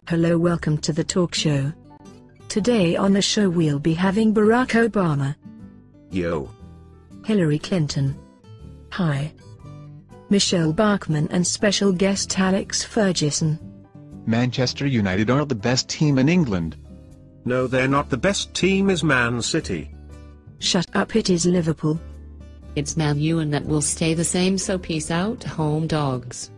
Hello, welcome to the talk show. Today on the show we'll be having Barack Obama. Yo. Hillary Clinton. Hi. Michelle Bachmann and special guest Alex Ferguson. Manchester United are the best team in England. No, they're not. The best team is Man City. Shut up, it is Liverpool. It's Man U and that will stay the same, so peace out, home dogs.